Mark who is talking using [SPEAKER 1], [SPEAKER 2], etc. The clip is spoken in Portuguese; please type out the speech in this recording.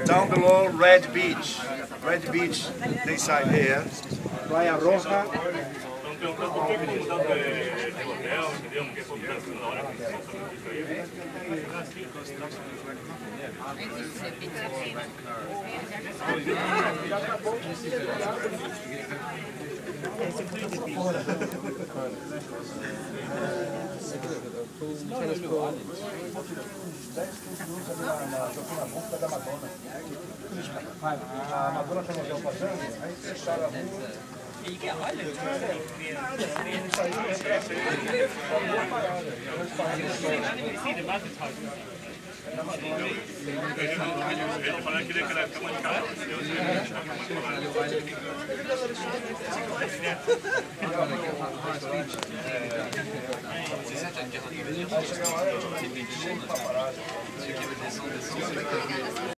[SPEAKER 1] Down below, Red Beach. Red Beach, they side here. Praia Roja.
[SPEAKER 2] Perguntou por que não mudando de hotel, entendeu? Porque foi tanto na hora que
[SPEAKER 1] A Madonna tem um hotel passando, aí fecharam a rua.
[SPEAKER 2] ele falou que ele queria cama de casa.
[SPEAKER 1] Aí chega lá, eu